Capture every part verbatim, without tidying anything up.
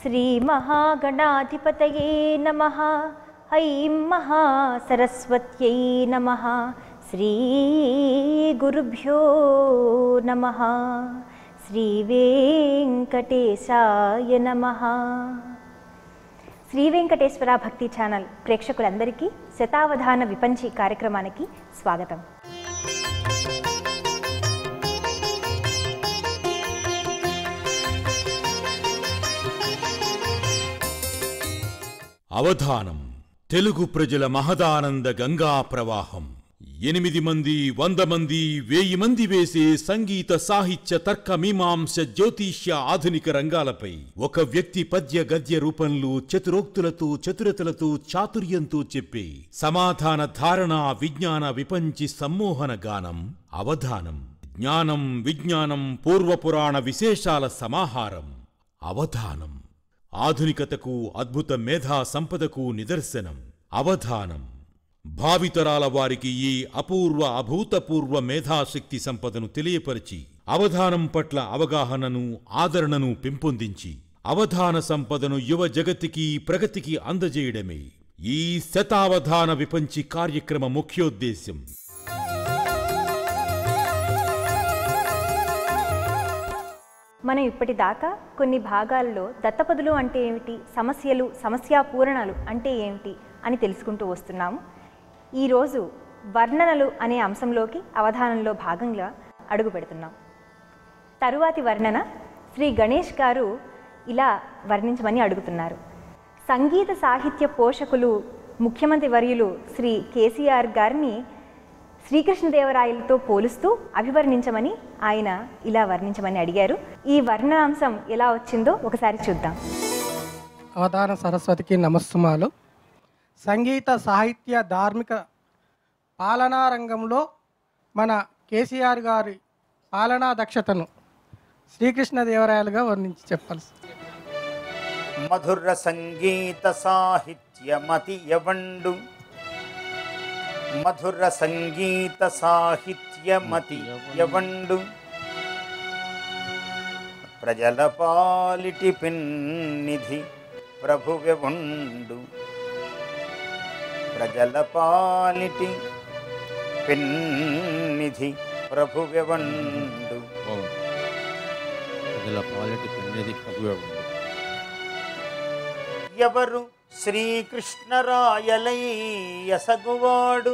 శ్రీ మహాగణాధిపతయే నమః. ఐం మహాసరస్వత్యై నమః. శ్రీ గురుభ్యో నమః. శ్రీ వెంకటేశాయ నమః. శ్రీ వెంకటేశ్వర భక్తి ఛానల్ ప్రేక్షకులందరికీ శతావధాన విపంచి కార్యక్రమానికి స్వాగతం. అవధానం తెలుగు ప్రజల మహదానంద గంగా ప్రవాహం. ఎనిమిది మంది, వంద మంది, వెయ్యి మంది వేసే సంగీత, సాహిత్య, తర్క, మీమాంస, జ్యోతిష్య ఆధునిక రంగాలపై ఒక వ్యక్తి పద్య గద్య రూపంలో చతురోక్తులతో, చతురతలతో, చాతుర్యంతో చెప్పే సమాధాన ధారణ విజ్ఞాన విపంచి సమ్మోహన గానం అవధానం. జ్ఞానం విజ్ఞానం పూర్వపురాణ విశేషాల సమాహారం అవధానం. ఆధునికతకు, అద్భుత మేధా సంపదకు నిదర్శనం అవధానం. భావితరాల వారికి ఈ అపూర్వ అభూతపూర్వ మేధాశక్తి సంపదను తెలియపరిచి అవధానం పట్ల అవగాహనను, ఆదరణను పెంపొందించి అవధాన సంపదను యువ జగతికి, ప్రగతికి అందజేయడమే ఈ శతావధాన విపంచి కార్యక్రమ ముఖ్యోద్దేశ్యం. మనం ఇప్పటిదాకా కొన్ని భాగాల్లో దత్తపదులు అంటే ఏమిటి, సమస్యలు, సమస్యాపూరణలు అంటే ఏమిటి అని తెలుసుకుంటూ వస్తున్నాము. ఈరోజు వర్ణనలు అనే అంశంలోకి అవధానంలో భాగంగా అడుగు పెడుతున్నాం. తరువాతి వర్ణన శ్రీ గణేష్ గారు ఇలా వర్ణించమని అడుగుతున్నారు. సంగీత సాహిత్య పోషకులు ముఖ్యమంత్రి వర్యులు శ్రీ కేసీఆర్ గారిని శ్రీకృష్ణదేవరాయలతో పోలుస్తూ అభివర్ణించమని ఆయన ఇలా వర్ణించమని అడిగారు. ఈ వర్ణనాంశం ఎలా వచ్చిందో ఒకసారి చూద్దాం. అవధాన సరస్వతికి నమస్సుమాలు. సంగీత, సాహిత్య, ధార్మిక పాలనా రంగంలో మన కేసీఆర్ గారి పాలనా దక్షతను శ్రీకృష్ణదేవరాయలుగా వర్ణించి చెప్పాల్సి. మధుర సంగీత సాహిత్య మతి యవండు, మధుర సంగీత సాహిత్య మతి యవండు, ప్రజల పాలిటి పిన్నిధి ప్రభువెవుండు, ప్రజల పాలిటి పిన్నిధి ప్రభువెవుండు, ప్రజల పాలిటి పిన్నిధి ప్రభువెవుండు. ఎవరు శ్రీకృష్ణరాయలై యసగువాడు,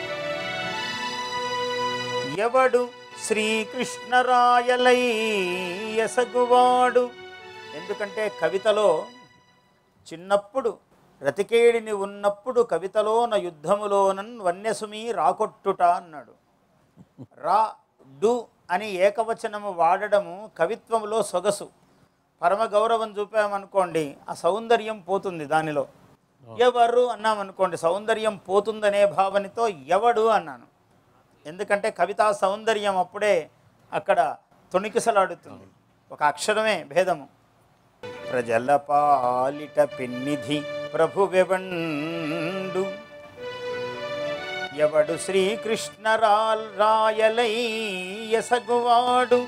ఎవడు శ్రీకృష్ణరాయలై యసగువాడు. ఎందుకంటే కవితలో చిన్నప్పుడు రతికేడిని ఉన్నప్పుడు కవితలోన యుద్ధములోనన్ వన్యసుమి రాకొట్టుట అన్నాడు. రా డు అని ఏకవచనము వాడడము కవిత్వంలో సొగసు, పరమ గౌరవం చూపామనుకోండి ఆ సౌందర్యం పోతుంది. దానిలో ఎవరు అన్నామనుకోండి సౌందర్యం పోతుందనే భావనతో ఎవడు అన్నాను. ఎందుకంటే కవితా సౌందర్యం అప్పుడే అక్కడ తొణికిసలాడుతుంది. ఒక అక్షరమే భేదము. ప్రజల పాలిట పిన్నిధి ప్రభువెవండు, ఎవడు శ్రీకృష్ణరాల్ రాయలై యసగువాడు,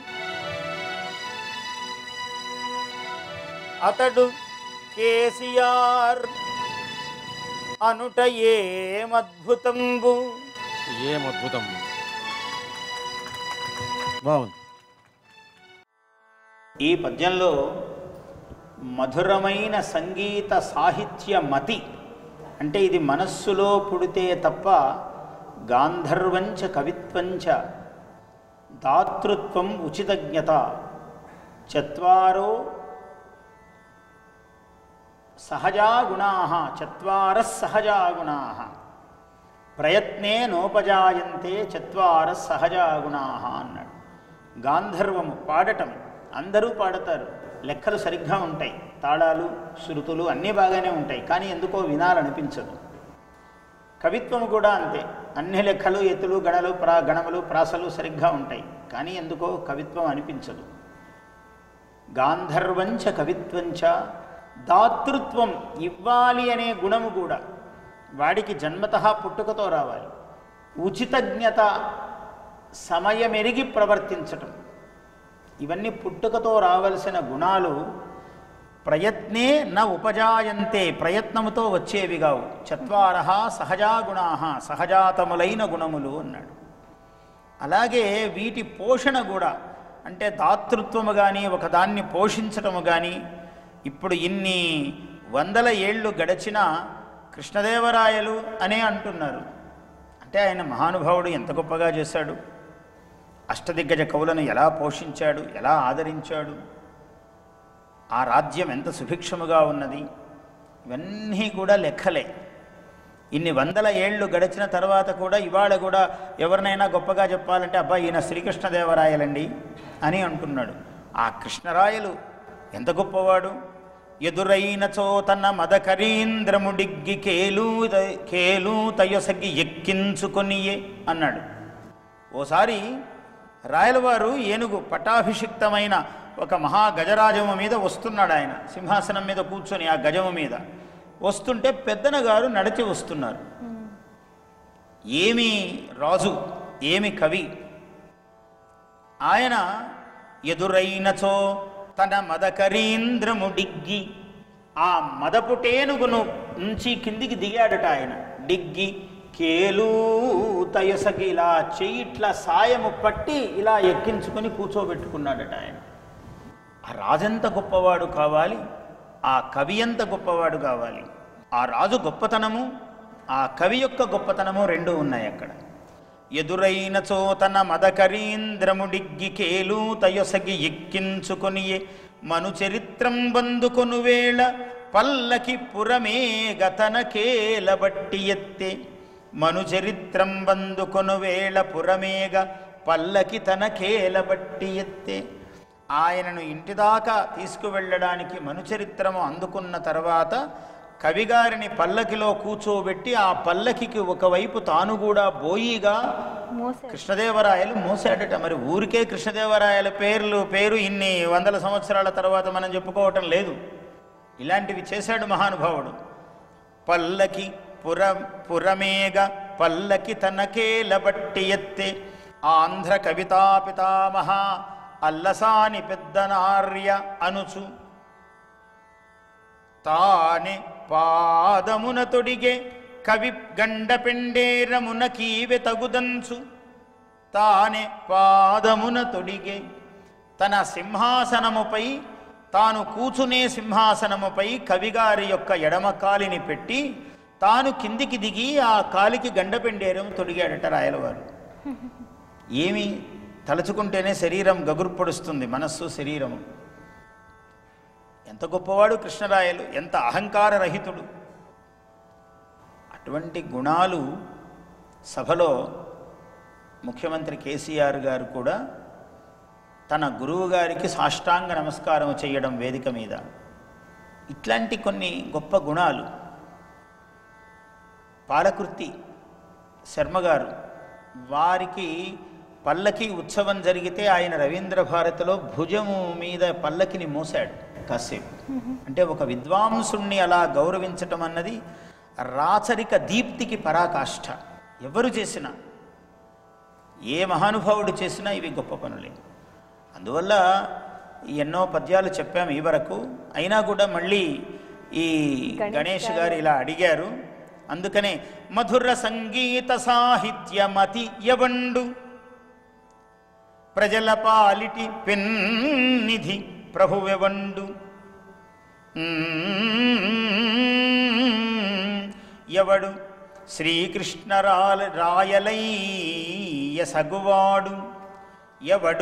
అతడు కేసీఆర్ అనుట ఏమద్భుతంబు. ఏమద్భుతం. బాగుంది. ఈ పద్యంలో మధురమైన సంగీత సాహిత్య మతి అంటే ఇది మనస్సులో పుడితే తప్ప గాంధర్వంచ కవిత్వంచ దాతృత్వం ఉచితజ్ఞత చత్వారో సహజా గుణాః చత్వారః సహజా గుణాః ప్రయత్నే నోపజాయంతే చత్వారః సహజా గుణాః అన్నాడు. గాంధర్వము పాడటం అందరూ పాడతారు, లెక్కలు సరిగ్గా ఉంటాయి, తాళాలు శృతులు అన్నీ బాగానే ఉంటాయి, కానీ ఎందుకో వినాలనిపించదు. కవిత్వము కూడా అంతే, అన్ని లెక్కలు ఎత్తులు గణలు ప్రా గణములు ప్రాసలు సరిగ్గా ఉంటాయి, కానీ ఎందుకో కవిత్వం అనిపించదు. గాంధర్వంచ కవిత్వంచ దాతృత్వం ఇవ్వాలి అనే గుణము కూడా వాడికి జన్మతః పుట్టుకతో రావాలి. ఉచితజ్ఞత సమయమెరిగి ప్రవర్తించటం, ఇవన్నీ పుట్టుకతో రావలసిన గుణాలు ప్రయత్నే న ఉపజాయంతే, ప్రయత్నముతో వచ్చేవి కావు. చత్వారహ సహజా గుణా, సహజాతములైన గుణములు అన్నాడు. అలాగే వీటి పోషణ కూడా, అంటే దాతృత్వము కానీ ఒకదాన్ని పోషించటము కానీ, ఇప్పుడు ఇన్ని వందల ఏళ్ళు గడిచిన కృష్ణదేవరాయలు అనే అంటున్నారు. అంటే ఆయన మహానుభావుడు, ఎంత గొప్పగా చేశాడు, అష్టదిగ్గజ కవులను ఎలా పోషించాడు, ఎలా ఆదరించాడు, ఆ రాజ్యం ఎంత సుభిక్షముగా ఉన్నది, ఇవన్నీ కూడా లెక్కలే. ఇన్ని వందల ఏళ్ళు గడిచిన తర్వాత కూడా ఇవాళ కూడా ఎవరినైనా గొప్పగా చెప్పాలంటే అబ్బా ఈయన శ్రీకృష్ణదేవరాయలండి అని అంటున్నాడు. ఆ కృష్ణరాయలు ఎంత గొప్పవాడు. ఎదురైన చోతన మదకరీంద్రముడిగ్గి కేలు కేలు తయొసగి ఎక్కించుకొనియే అన్నాడు. ఓసారి రాయలవారు ఏనుగు పట్టాభిషిక్తమైన ఒక మహా గజరాజము మీద వస్తున్నాడు. ఆయన సింహాసనం మీద కూర్చొని ఆ గజము మీద వస్తుంటే పెద్దన గారు నడిచి వస్తున్నారు. ఏమి రాజు, ఏమి కవి. ఆయన ఎదురైనచో తన మదకరీంద్రముడిగ్గి, ఆ మదపుటేనుగును నుంచి కిందికి దిగాడట ఆయన. డిగ్గి కేలు తయసకి, ఇలా చెయ్యి ఇట్లా సాయము పట్టి ఇలా ఎక్కించుకొని కూర్చోబెట్టుకున్నాడట ఆయన. ఆ రాజంత గొప్పవాడు కావాలి, ఆ కవి ఎంత గొప్పవాడు కావాలి. ఆ రాజు గొప్పతనము, ఆ కవి యొక్క గొప్పతనము రెండు ఉన్నాయి అక్కడ. ఎదురైన చోతన మదకరీంద్రముడిగ్గి కేలు తయొసగి ఎక్కించుకొని మను చరిత్రం బందుకొను వేళ పల్లకి పురమేగ తన కేలబట్టి ఎత్తే. మను చరిత్రం బందుకొను వేళ పురమేగ పల్లకి తన కేలబట్టి ఎత్తే. ఆయనను ఇంటిదాకా తీసుకువెళ్ళడానికి మనుచరిత్రము అందుకున్న తర్వాత కవిగారిని పల్లకిలో కూర్చోబెట్టి ఆ పల్లకికి ఒకవైపు తాను కూడా బోయిగా కృష్ణదేవరాయలు మోసాడట. మరి ఊరికే కృష్ణదేవరాయల పేర్లు పేరు ఇన్ని వందల సంవత్సరాల తర్వాత మనం చెప్పుకోవటం లేదు. ఇలాంటివి చేశాడు మహానుభావుడు. పల్లకి పుర పురమేగ పల్లకి తనకేలబట్టి ఎత్తే. ఆంధ్ర కవితా పితామహ అల్లసాని పెద్దనార్య అనుచు తానే పాదమున తొడిగే కవి గండ పెండేరమున కీవె తగుదంచు. తానే పాదమున తొడిగే, తన సింహాసనముపై తాను కూచునే సింహాసనముపై కవిగారి యొక్క ఎడమ కాలిని పెట్టి తాను కిందికి దిగి ఆ కాలికి గండపెండేరం తొడిగాడట రాయలవారు. ఏమి తలుచుకుంటేనే శరీరం గగుర్పొడుస్తుంది, మనస్సు శరీరము. ఎంత గొప్పవాడు కృష్ణరాయలు, ఎంత అహంకార రహితుడు. అటువంటి గుణాలు సభలో ముఖ్యమంత్రి కేసీఆర్ గారు కూడా తన గురువు గారికి సాష్టాంగ నమస్కారం చేయడం వేదిక మీద. ఇట్లాంటి కొన్ని గొప్ప గుణాలు. పాలకుర్తి శర్మగారు, వారికి పల్లకి ఉత్సవం జరిగితే ఆయన రవీంద్ర భారతిలో భుజము మీద పల్లకిని మోసాడు కాసేపు. అంటే ఒక విద్వాంసుణ్ణి అలా గౌరవించటం అన్నది రాచరిక దీప్తికి పరాకాష్ఠ. ఎవరు చేసినా, ఏ మహానుభావుడు చేసినా ఇవి గొప్ప పనులే. అందువల్ల ఎన్నో పద్యాలు చెప్పాము ఈ వరకు. అయినా కూడా మళ్ళీ ఈ గణేష్ గారు ఇలా అడిగారు, అందుకనే మధుర సంగీత సాహిత్యమతి యవండు ప్రజల పాలిటి పెన్నిధి ప్రభువెవండు. ఎవడు శ్రీకృష్ణ రాయలయ్య సగువాడు. ఎవడు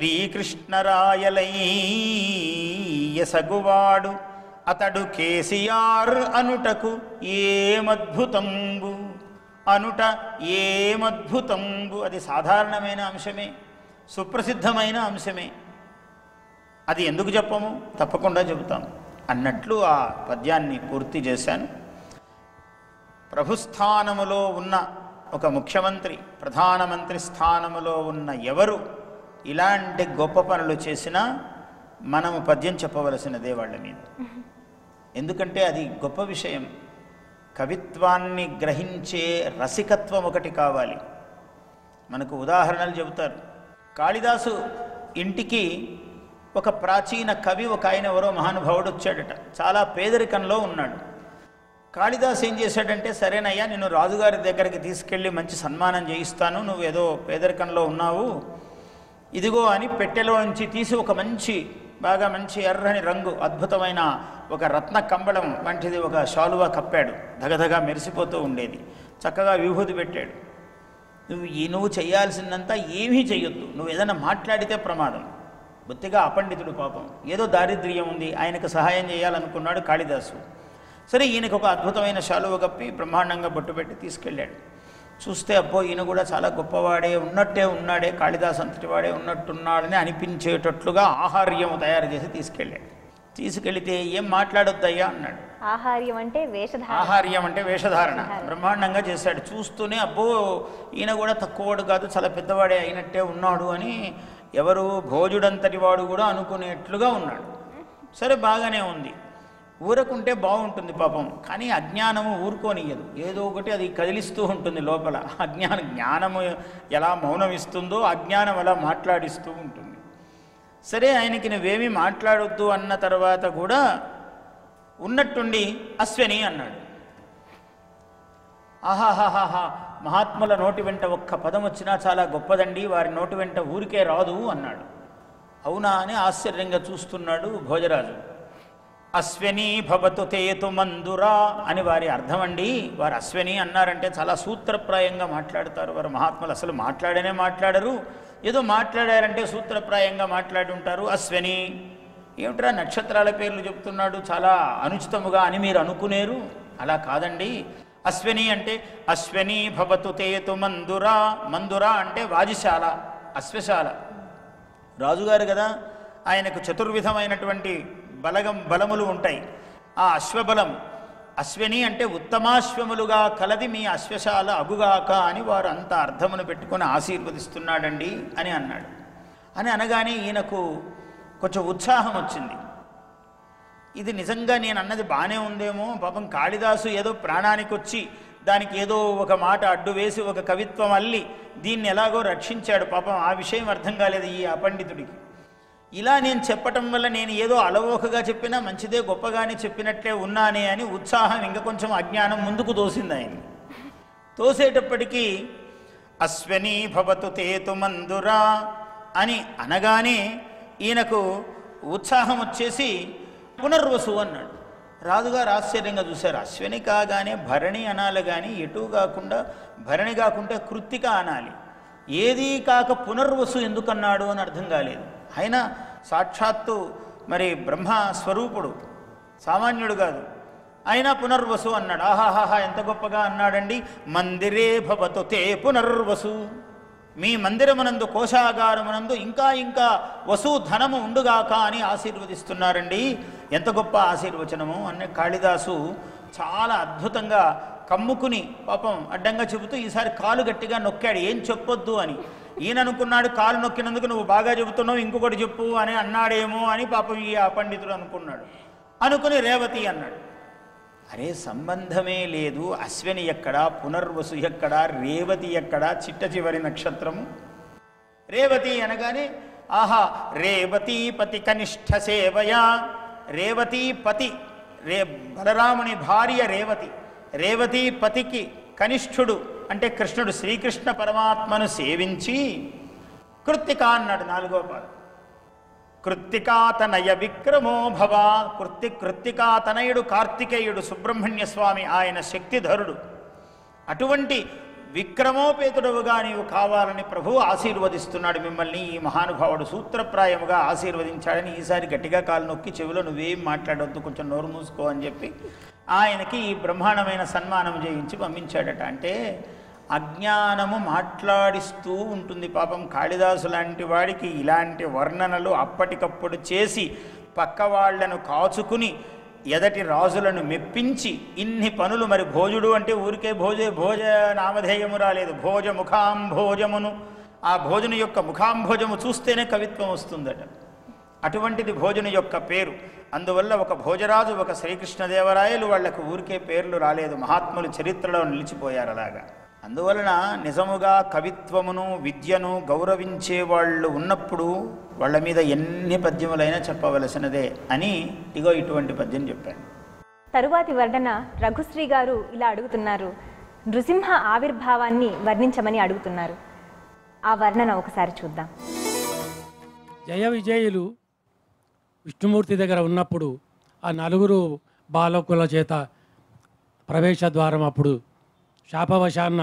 శ్రీకృష్ణరాయలయ్య సగువాడు. అతడు కేసీఆర్ అనుటకు ఏమద్భుతంబు. అనుట ఏమద్భుతంబు. అది సాధారణమైన అంశమే, సుప్రసిద్ధమైన అంశమే. అది ఎందుకు చెప్పము? తప్పకుండా చెబుతాం అన్నట్లు ఆ పద్యాన్ని పూర్తి చేశాను. ప్రభుస్థానములో ఉన్న ఒక ముఖ్యమంత్రి, ప్రధానమంత్రి స్థానములో ఉన్న ఎవరు ఇలాంటి గొప్ప పనులు చేసినా మనము పద్యం చెప్పవలసినదే వాళ్ళ మీద. ఎందుకంటే అది గొప్ప విషయం. కవిత్వాన్ని గ్రహించే రసికత్వం ఒకటి కావాలి. మనకు ఉదాహరణలు చెబుతారు. కాళిదాసు ఇంటికి ఒక ప్రాచీన కవి ఒక ఆయన ఎవరో మహానుభావుడు వచ్చాడట, చాలా పేదరికంలో ఉన్నాడు. కాళిదాసు ఏం చేశాడంటే, సరేనయ్యా నేను రాజుగారి దగ్గరికి తీసుకెళ్ళి మంచి సన్మానం చేయిస్తాను, నువ్వు ఏదో పేదరికంలో ఉన్నావు, ఇదిగో అని పెట్టెలో నుంచి తీసి ఒక మంచి బాగా మంచి ఎర్రని రంగు అద్భుతమైన ఒక రత్న కంబళం వంటిది ఒక శాలువా కప్పాడు, ధగధగా మెరిసిపోతూ ఉండేది. చక్కగా విభూతి పెట్టాడు. నువ్వు ఈ నువ్వు చేయాల్సిందంతా ఏమీ చెయ్యొద్దు, నువ్వు ఏదైనా మాట్లాడితే ప్రమాదం. బొత్తిగా అపండితుడు పాపం, ఏదో దారిద్ర్యం ఉంది, ఆయనకు సహాయం చేయాలనుకున్నాడు కాళిదాసు. సరే ఈయనకు ఒక అద్భుతమైన శాలువ కప్పి బ్రహ్మాండంగా బొట్టు పెట్టి తీసుకెళ్ళాడు. చూస్తే అబ్బో ఈయన కూడా చాలా గొప్పవాడే ఉన్నట్టే ఉన్నాడే, కాళిదాసు అంతటి వాడే ఉన్నట్టున్నాడని అనిపించేటట్లుగా ఆహార్యం తయారు చేసి తీసుకెళ్ళాడు. తీసుకెళ్తే ఏం మాట్లాడొద్దయ్యా అన్నాడు. ఆహార్యం అంటే వేషధారణ. ఆహార్యం అంటే వేషధారణ బ్రహ్మాండంగా చేశాడు. చూస్తూనే అబ్బో ఈయన కూడా తక్కువవాడు కాదు, చాలా పెద్దవాడే అయినట్టే ఉన్నాడు అని ఎవరు భోజుడంతటి వాడు కూడా అనుకునేట్లుగా ఉన్నాడు. సరే బాగానే ఉంది, ఊరకుంటే బాగుంటుంది పాపం, కానీ అజ్ఞానము ఊరుకోనియ్యదు, ఏదో ఒకటి అది కదిలిస్తూ ఉంటుంది లోపల. అజ్ఞానం జ్ఞానము ఎలా మౌనం ఇస్తుందో అజ్ఞానం అలా మాట్లాడిస్తూ ఉంటుంది. సరే ఆయనకి నువ్వేమీ మాట్లాడొద్దు అన్న తర్వాత కూడా ఉన్నట్టుండి అశ్వని అన్నాడు. ఆహాహాహా, మహాత్ముల నోటి వెంట ఒక్క పదం వచ్చినా చాలా గొప్పదండి, వారి నోటి వెంట ఊరికే రాదు అన్నాడు. అవునా అని ఆశ్చర్యంగా చూస్తున్నాడు భోజరాజు. అశ్వని భవతు తేతు మందురా అని వారి అర్థం అండి. వారు అశ్వని అన్నారంటే చాలా సూత్రప్రాయంగా మాట్లాడతారు వారు మహాత్ములు. అసలు మాట్లాడనే మాట్లాడరు, ఏదో మాట్లాడారంటే సూత్రప్రాయంగా మాట్లాడి ఉంటారు. అశ్వని ఏమిట్రా నక్షత్రాల పేర్లు చెప్తున్నాడు చాలా అనుచితముగా అని మీరు అనుకునేరు, అలా కాదండి. అశ్వని అంటే అశ్వని భవతు తేతు మందురా. మందురా అంటే వాజిశాల, అశ్వశాల. రాజుగారు కదా, ఆయనకు చతుర్విధమైనటువంటి బలగం బలములు ఉంటాయి. ఆ అశ్వబలం అశ్వని అంటే ఉత్తమాశ్వములుగా కలది మీ అశ్వశాల అగుగాక అని వారు అంత అర్థమును పెట్టుకొని ఆశీర్వదిస్తున్నాడండి అని అన్నాడు. అని అనగానే ఈయనకు కొంచెం ఉత్సాహం వచ్చింది. ఇది నిజంగా నేను అన్నది బాగానే ఉందేమో, పాపం కాళిదాసు ఏదో ప్రాణానికి వచ్చి దానికి ఏదో ఒక మాట అడ్డు వేసి ఒక కవిత్వం అల్లి దీన్ని ఎలాగో రక్షించాడు. పాపం ఆ విషయం అర్థం కాలేదు ఈ అపండితుడికి. ఇలా నేను చెప్పటం వల్ల నేను ఏదో అలవోకగా చెప్పినా మంచిదే, గొప్పగానే చెప్పినట్లే ఉన్నానే అని ఉత్సాహం ఇంకా కొంచెం అజ్ఞానం ముందుకు తోసింది ఆయన. తోసేటప్పటికీ అశ్వని భవతు తేతు మందురా అని అనగానే ఈయనకు ఉత్సాహం వచ్చేసి పునర్వసు అన్నాడు. రాజుగారు ఆశ్చర్యంగా చూశారు. అశ్వని కాగానే భరణి అనాలి, కానీ ఎటు కాకుండా భరణి కాకుంటే కృత్తిక అనాలి, ఏదీ కాక పునర్వసు ఎందుకన్నాడు అని అర్థం కాలేదు. ఆయన సాక్షాత్తు మరి బ్రహ్మ స్వరూపుడు, సామాన్యుడు కాదు. అయినా పునర్వసు అన్నాడు. ఆహాహాహా ఎంత గొప్పగా అన్నాడండి. మందిరే భవతు తే పునర్వసు, మీ మందిరమునందు కోశాగారమునందు ఇంకా ఇంకా వసు ధనము ఉండుగాక అని ఆశీర్వదిస్తున్నారండి. ఎంత గొప్ప ఆశీర్వచనము అనే కాళిదాసు చాలా అద్భుతంగా కమ్ముకుని పాపం అడ్డంగా చెబుతూ ఈసారి కాలు గట్టిగా నొక్కాడు, ఏం చెప్పొద్దు అని. ఈయన అనుకున్నాడు కాలు నొక్కినందుకు నువ్వు బాగా చెబుతున్నావు, ఇంకొకటి చెప్పు అని అన్నాడేమో అని పాపం ఈ అపండితుడు అనుకున్నాడు. అనుకుని రేవతి అన్నాడు. అరే సంబంధమే లేదు, అశ్వని ఎక్కడా, పునర్వసు ఎక్కడా, రేవతి ఎక్కడా, చిట్ట చివరి నక్షత్రము రేవతి అనగానే ఆహా రేవతీపతి కనిష్ఠ సేవయా. రేవతీపతి రే బలరాముని భార్య రేవతి, రేవతీపతికి కనిష్ఠుడు అంటే కృష్ణుడు శ్రీకృష్ణ పరమాత్మను సేవించి కృత్తిక అన్నాడు నాలుగో పాద. కృత్తికాతనయ విక్రమో భవ. కృత్తి కృత్తికాతనయుడు కార్తికేయుడు సుబ్రహ్మణ్య స్వామి, ఆయన శక్తిధరుడు. అటువంటి విక్రమోపేతుడుగా నీవు కావాలని ప్రభువు ఆశీర్వదిస్తున్నాడు మిమ్మల్ని. ఈ మహానుభావుడు సూత్రప్రాయముగా ఆశీర్వదించాడని ఈసారి గట్టిగా కాలు నొక్కి చెవిలో నువ్వేం మాట్లాడొద్దు, కొంచెం నోరు మూసుకో అని చెప్పి ఆయనకి ఈ బ్రహ్మాండమైన సన్మానం చేయించి పంపించాడట. అంటే అజ్ఞానము మాట్లాడిస్తూ ఉంటుంది పాపం. కాళిదాసు లాంటి వాడికి ఇలాంటి వర్ణనలు అప్పటికప్పుడు చేసి పక్క వాళ్లను కాచుకుని ఎదటి రాజులను మెప్పించి ఇన్ని పనులు. మరి భోజుడు అంటే ఊరికే భోజ భోజ నామధేయము రాలేదు, భోజ ముఖాంభోజమును. ఆ భోజను యొక్క ముఖాంభోజము చూస్తేనే కవిత్వం వస్తుందట. అటువంటిది భోజను యొక్క పేరు. అందువల్ల ఒక భోజరాజు, ఒక శ్రీకృష్ణదేవరాయలు వాళ్లకు ఊరికే పేర్లు రాలేదు, మహాత్ములు చరిత్రలో నిలిచిపోయారు అలాగా. అందువలన నిజముగా కవిత్వమును విద్యను గౌరవించే వాళ్ళు ఉన్నప్పుడు వాళ్ళ మీద ఎన్ని పద్యములైనా చెప్పవలసినదే అని ఇగో ఇటువంటి పద్యం చెప్పాను. తరువాతి వర్ణన రఘుశ్రీ గారు ఇలా అడుగుతున్నారు. నృసింహ ఆవిర్భావాన్ని వర్ణించమని అడుగుతున్నారు. ఆ వర్ణన ఒకసారి చూద్దాం. జయ విజయులు విష్ణుమూర్తి దగ్గర ఉన్నప్పుడు ఆ నలుగురు బాలకుల చేత ప్రవేశ ద్వారం అప్పుడు శాపవశాన్న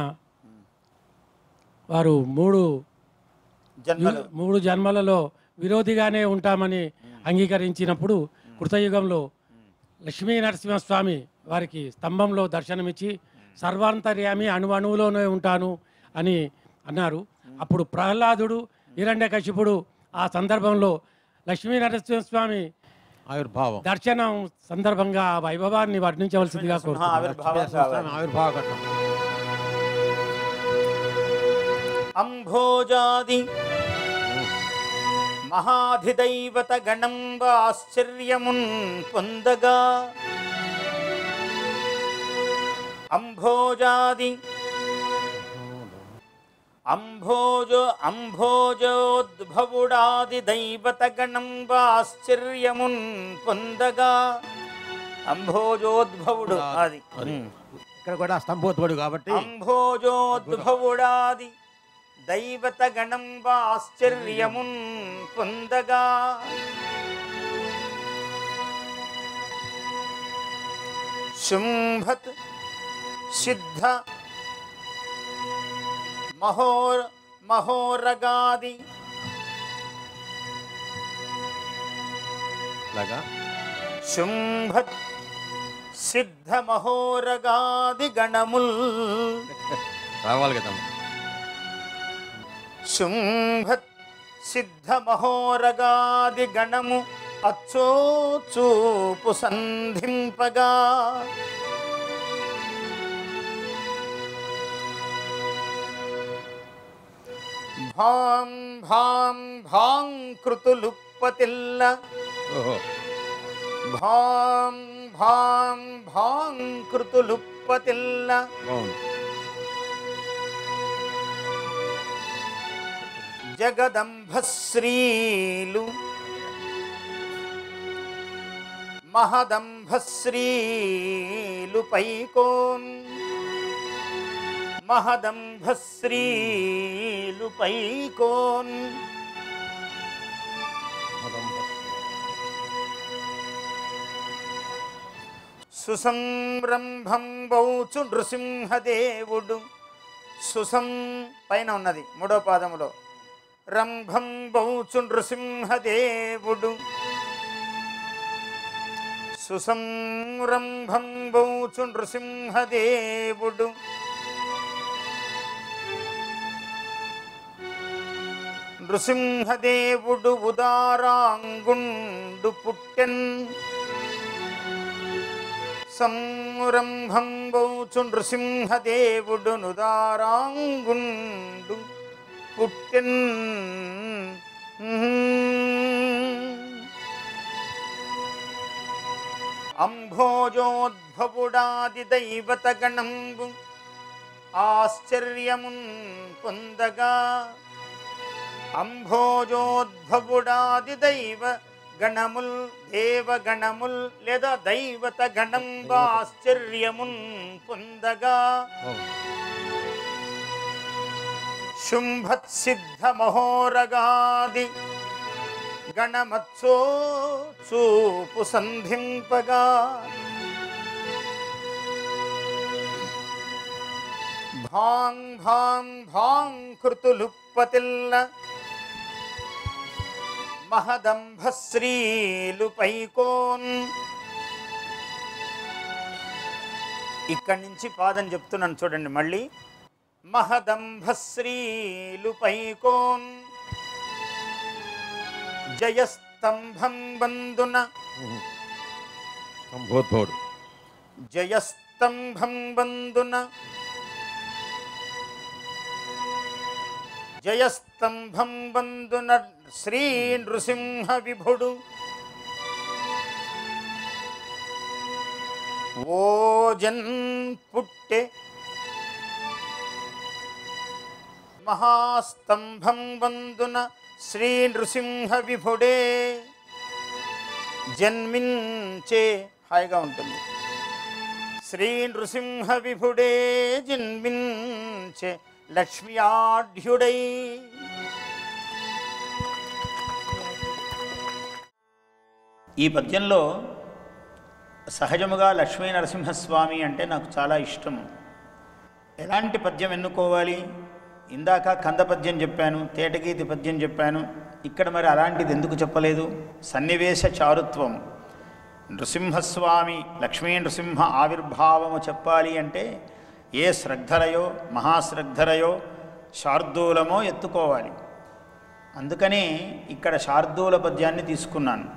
వారు మూడు జన్మలు మూడు జన్మలలో విరోధిగానే ఉంటామని అంగీకరించినప్పుడు కృతయుగంలో లక్ష్మీ నరసింహస్వామి వారికి స్తంభంలో దర్శనమిచ్చి సర్వాంతర్యామి అణువణువులోనే ఉంటాను అని అన్నారు. అప్పుడు ప్రహ్లాదుడు హిరణ్యకశిపుడు ఆ సందర్భంలో లక్ష్మీ నరసింహస్వామి ఆవిర్భావం దర్శనం సందర్భంగా ఆ వైభవాన్ని వర్ణించవలసిందిగా కోరుతున్నాను. ఆవిర్భావం కావాలి. ఆవిర్భావ ఘట్టం. అంభోజాది మహాధిదైవత గణంబ ఆశ్చర్యమున్ పొందగా అంభోజాది అంభోజో అంభోజోద్భవుడాది దైవత గణంబ ఆశ్చర్యమున్ పొందగా అంభోజోద్భవుడు అది ఇక్కడ కూడా స్తంభోద్భవుడు కాబట్టి అంభోజోద్భవుడాది దైవత గణంబ ఆశ్చర్యమున్ పొందగా శుంభత్ సిద్ధ మహోర్ మహోరగాది లాగా శుంభత్ సిద్ధ మహోరగాది గణముల్ రావాలి కదా. శుంభత్ సిద్ధ మహోరగాది గణము అచ్చో చూపు సంధింపగా భాం భాం భాం కృతులుప్పతిల్ల ఓహో భాం భాం భాం కృతులుప్పతిల్ల బాగుంది. జగదంభశ్రీలు మహదంభశ్రీలు పైకోన్ మహదంభశ్రీలు పైకోన్ సుసంరంభం బౌచు నృసింహదేవుడు సుసం పైన ఉన్నది మూడో పాదములో రంభం బౌచు నృసింహదేవుడు సుసంరంభం బౌచు నృసింహదేవుడు నృసింహదేవుడు ఉదారాంగుండు పుట్టెన్ సంరంభం బౌచు నృసింహదేవుడు నుదారాంగుండు పుట్టెన్ అంభోజోద్భవుడాది దైవత గణంబు ఆశ్చర్యమున్ పొందగా అంభోజోద్భవుడాది దైవ గణముల్ దేవగణముల్ లేదా దైవత గణంబ ఆశ్చర్యమున్ పొందగా శుంభత్సిద్ధ మహోరగాది గణమత్సో చూపు సంధింపగా భాం భాం భాం కృతులుప్పతిల్ల మహదంభశ్రీలు పైకోన్. ఇక్కడి నుంచి పాదం చెప్తున్నాను చూడండి మళ్ళీ. మహదంభశ్రీలు పైకోన్ జయస్తంభం బందున సంభోద్భవుడు జయస్తంభం బందున జయస్తంభం బందున శ్రీ నృసింహ విభుడు ఓజన్ పుట్టె మహాస్తంభం వందున శ్రీ నృసింహ విభుడే జన్మించే హాయిగా ఉంటుంది. శ్రీ నృసింహ విభుడే జన్మించే లక్ష్మ్యాఢ్యుడై. ఈ పద్యంలో సహజముగా లక్ష్మీ నరసింహస్వామి అంటే నాకు చాలా ఇష్టం. ఎలాంటి పద్యం ఎన్నుకోవాలి? ఇందాక కంద పద్యం చెప్పాను, తేటగీతి పద్యం చెప్పాను. ఇక్కడ మరి అలాంటిది ఎందుకు చెప్పలేదు? సన్నివేశ చారుత్వం. నృసింహస్వామి లక్ష్మీ నృసింహ ఆవిర్భావము చెప్పాలి అంటే ఏ శ్రద్ధలయో మహాశ్రద్ధలయో శార్దూలమో ఎత్తుకోవాలి. అందుకని ఇక్కడ శార్దూల పద్యాన్ని తీసుకున్నాను.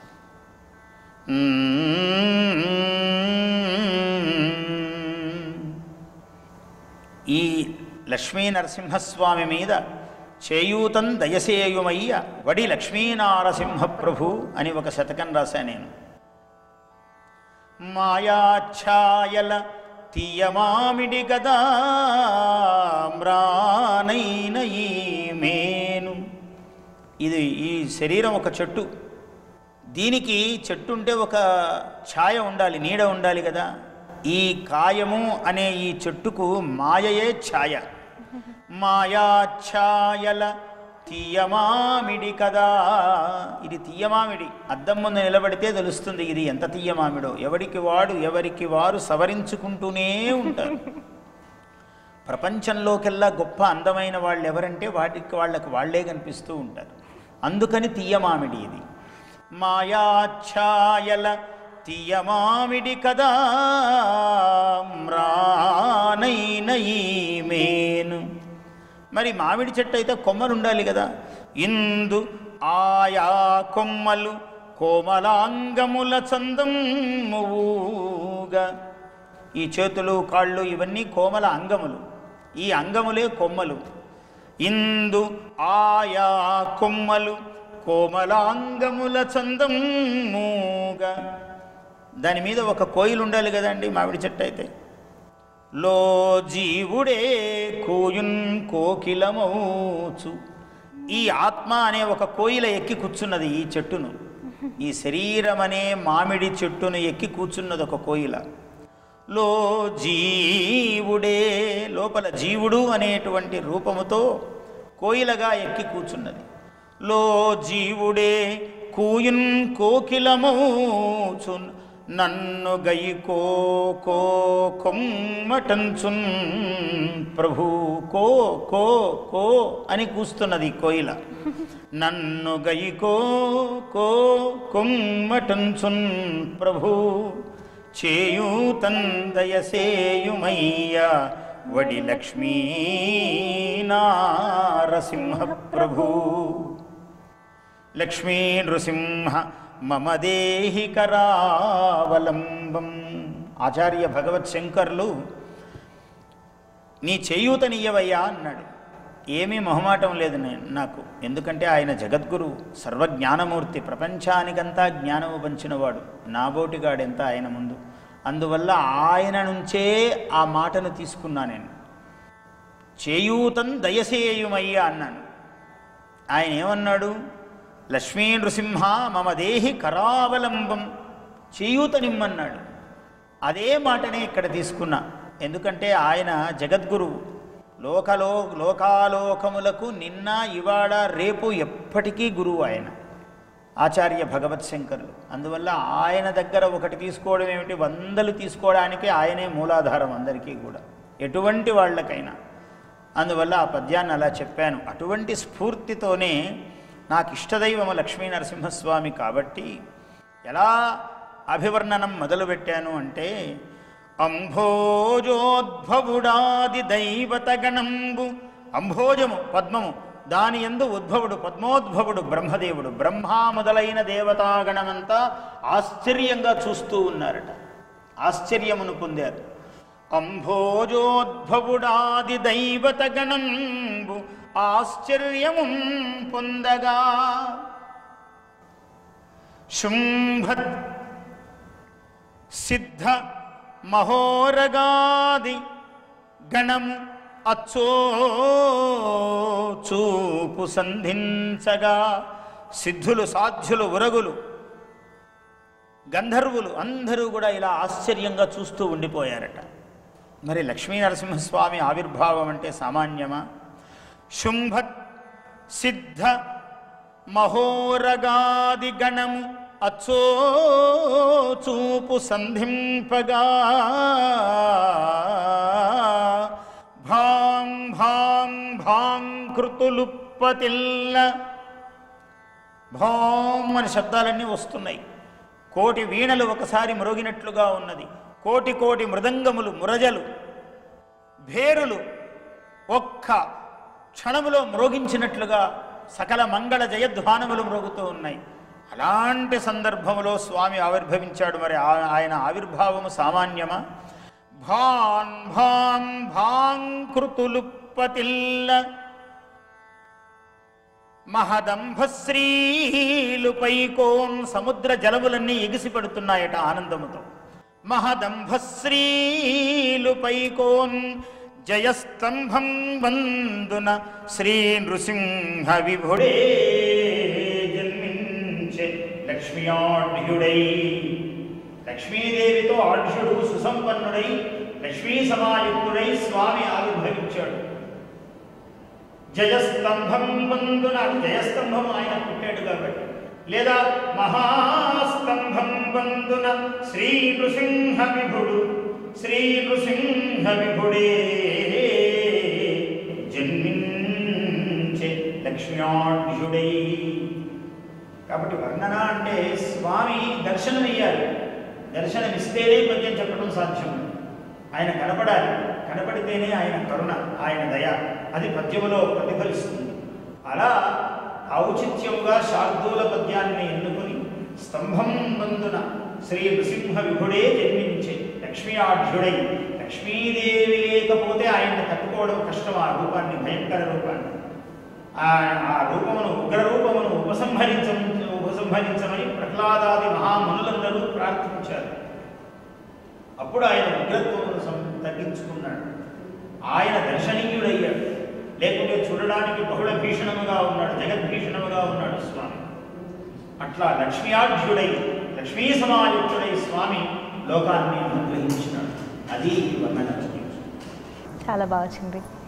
ఈ లక్ష్మీ నరసింహస్వామి మీద చేయూతం దయసేయుమయ్య వడి లక్ష్మీనారసింహ ప్రభు అని ఒక శతకం రాశా నేను. మాయాఛాయల తీయమామిడి గదా మ్రానైన ఈ మేను. ఇది ఈ శరీరం ఒక చెట్టు. దీనికి చెట్టు ఉంటే ఒక ఛాయ ఉండాలి, నీడ ఉండాలి కదా. ఈ కాయము అనే ఈ చెట్టుకు మాయయే ఛాయ. మాయాఛాయల తీయమామిడి కదా. ఇది తీయమామిడి. అద్దం ముందు నిలబడితే తెలుస్తుంది ఇది ఎంత తీయమామిడో. ఎవరికి వాడు ఎవరికి వారు సవరించుకుంటూనే ఉంటారు. ప్రపంచంలోకెల్లా గొప్ప అందమైన వాళ్ళు ఎవరంటే వాటికి వాళ్ళకి వాళ్లే కనిపిస్తూ ఉంటారు. అందుకని తీయమామిడి ఇది. మాయాఛాయల తీయమామిడి కదా మ్రానైన ఈ మేను. మరి మామిడి చెట్టు అయితే కొమ్మలు ఉండాలి కదా. ఇందు ఆయా కొమ్మలు కోమలాంగముల చందముగా. ఈ చేతులు కాళ్ళు ఇవన్నీ కోమల అంగములు. ఈ అంగములే కొమ్మలు. ఇందు ఆయా కొమ్మలు కోమలాంగముల చందముగా. దాని మీద ఒక కోయిలు ఉండాలి కదండి మామిడి చెట్టు అయితే. లో జీవుడే కోయున్ కోకిలమౌచు. ఈ ఆత్మ అనే ఒక కోయిల ఎక్కి కూర్చున్నది ఈ చెట్టును. ఈ శరీరం అనే మామిడి చెట్టును ఎక్కి కూర్చున్నది ఒక కోయిల. లో జీవుడే, లోపల జీవుడు అనేటువంటి రూపముతో కోయిలగా ఎక్కి కూర్చున్నది. లో జీవుడే కూయున్ కోకిలమౌచు నన్ను గైకో కో కొమ్మటంచున్ ప్రభు. కో కో కో అని కూస్తున్నది కోయిల. నన్ను గైకో కో కొమ్మటంచున్ ప్రభు. చేయూతందయసేయుమయ్య వడి లక్ష్మీ నారసింహ ప్రభు. లక్ష్మీ నృసింహ మమ దేహి కరావలంబం. ఆచార్య భగవత్ శంకర్లు నీ చేయూతనియ్యవయ్యా అన్నాడు. ఏమీ మొహమాటం లేదు నేను నాకు. ఎందుకంటే ఆయన జగద్గురు, సర్వజ్ఞానమూర్తి, ప్రపంచానికంతా జ్ఞానము పంచినవాడు. నాబోటిగాడెంత ఆయన ముందు. అందువల్ల ఆయన నుంచే ఆ మాటను తీసుకున్నా నేను. చేయూతం దయసేయుమయ్యా అన్నాను. ఆయన ఏమన్నాడు? లక్ష్మీ నృసింహ మమ దేహి కరావలంబం. చేయూతనిమ్మన్నాడు. అదే మాటనే ఇక్కడ తీసుకున్నా. ఎందుకంటే ఆయన జగద్గురువు. లోకలో లోకాలోకములకు నిన్న ఇవాళ రేపు ఎప్పటికీ గురువు ఆయన ఆచార్య భగవత్ శంకరులు. అందువల్ల ఆయన దగ్గర ఒకటి తీసుకోవడం ఏమిటి, వందలు తీసుకోవడానికి ఆయనే మూలాధారం అందరికీ కూడా, ఎటువంటి వాళ్ళకైనా. అందువల్ల ఆ పద్యాన్ని అలా చెప్పాను. అటువంటి స్ఫూర్తితోనే నాకు ఇష్టదైవము లక్ష్మీ నరసింహస్వామి కాబట్టి ఎలా అభివర్ణనం మొదలుపెట్టాను అంటే, అంభోజోద్భవుడాది దైవతగణంబు. అంభోజము పద్మము, దాని యందు ఉద్భవుడు పద్మోద్భవుడు బ్రహ్మదేవుడు. బ్రహ్మ మొదలైన దేవతాగణమంతా ఆశ్చర్యంగా చూస్తూ ఉన్నారట, ఆశ్చర్యమును పొందారు. అంభోజోద్భవుడాది దైవతగణంబు ఆశ్చర్యము పొందగా. శుంభత్ సిద్ధ మహోరగాది గణము అచ్చో చూపు సంధించగా సిద్ధులు సాధ్యులు ఉరగులు గంధర్వులు అందరూ కూడా ఇలా ఆశ్చర్యంగా చూస్తూ ఉండిపోయారట. మరి లక్ష్మీ నరసింహస్వామి ఆవిర్భావం అంటే సామాన్యమా? శుంభ సిద్ధ మహోరగాది గణము అచ్చో చూపు సంధింపగా భాం భాం భాం కృతులుప్పతిల్ల భాం అని శబ్దాలన్నీ వస్తున్నాయి. కోటి వీణలు ఒకసారి మ్రోగినట్లుగా ఉన్నది. కోటి కోటి మృదంగములు మురజలు భేరులు ఒక్క క్షణములో మ్రోగించినట్లుగా సకల మంగళ జయధ్వానములు మ్రోగుతూ ఉన్నాయి. అలాంటి సందర్భంలో స్వామి ఆవిర్భవించాడు. మరి ఆయన ఆవిర్భావము సామాన్యమా? భాన్ భాన్ భాంకృతులుప్పతిల్ల మహదంభశ్రీలుపై కోన్ సముద్ర జలములన్నీ ఎగిసిపడుతున్నాయట ఆనందముతో. మహదంభశ్రీలుపై కోన్ జయస్తంభం వందున శ్రీ నృసింహ విభుడే జన్మించే లక్ష్మీయాఢ్యుడై. లక్ష్మీదేవితో ఆఢ్యుడు సుసంపన్నుడై లక్ష్మీ సమాయుక్తుడై స్వామి ఆవిర్భవించాడు. జయస్తంభం వందున జయస్తంభం ఆయన పుట్టాడు కాబట్టి, లేదా మహాస్తంభం వందున శ్రీ నృసింహ విభుడు శ్రీ నృసింహ విభుడే జన్మించే లక్ష్మ్యాఢ్యుడై. కాబట్టి వర్ణన అంటే స్వామి దర్శనమియ్యాలి. దర్శనమిస్తేనే పద్యం చెప్పడం సాధ్యం. ఆయన కనపడాలి. కనపడితేనే ఆయన కరుణ, ఆయన దయ అది పద్యములో ప్రతిఫలిస్తుంది. అలా ఔచిత్యముగా శార్దూల పద్యాన్ని ఎన్నుకుని స్తంభం వందున శ్రీ నృసింహ విభుడే జన్మించే లక్ష్మీయాఢ్యుడై. లక్ష్మీదేవి లేకపోతే ఆయన్ని తట్టుకోవడం కష్టం. ఆ రూపాన్ని, భయంకర రూపాన్ని, ఆ రూపమును ఉగ్ర రూపమును ఉపసంహరించ ఉపసంహరించమని ప్రహ్లాదాది మహామునులందరూ ప్రార్థించారు. అప్పుడు ఆయన ఉగ్రత్వమును తగ్గించుకున్నాడు. ఆయన దర్శనీయుడయ్యాడు. లేకుంటే చూడడానికి బహుళ భీషణముగా ఉన్నాడు, జగద్భీషణముగా ఉన్నాడు స్వామి. అట్లా లక్ష్మీయాఢ్యుడై లక్ష్మీ సమాయుక్తుడై స్వామి లోకాన్ని అనుగ్రహించినాడు. అది వర్ణన. చాలా బాగా వచ్చింది.